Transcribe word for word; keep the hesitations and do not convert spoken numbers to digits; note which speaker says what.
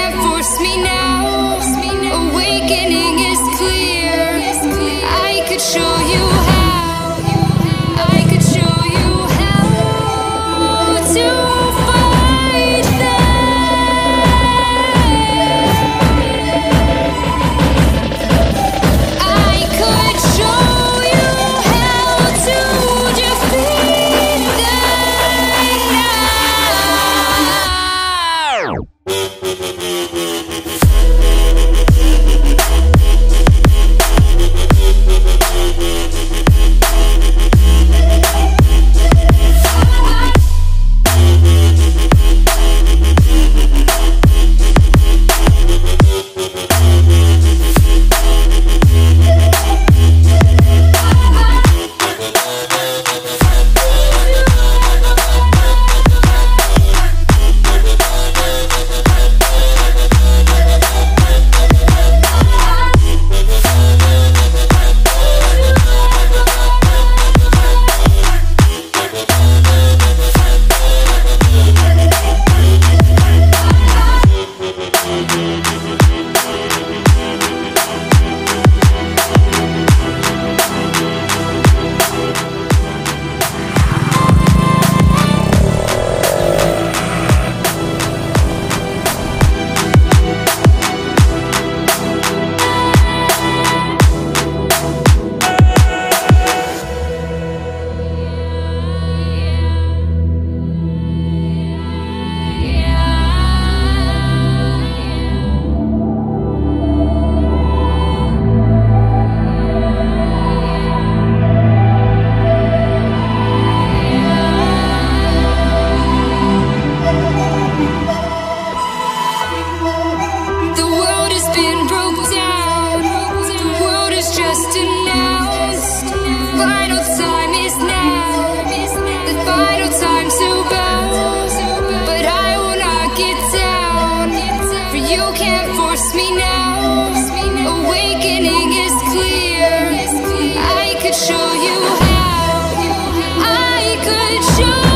Speaker 1: can't force me now. Awakening is clear. I could show you how. I could show you how to fight them. I could show you how to defeat them now. Force me now. Awakening is clear. I could show you how. I could show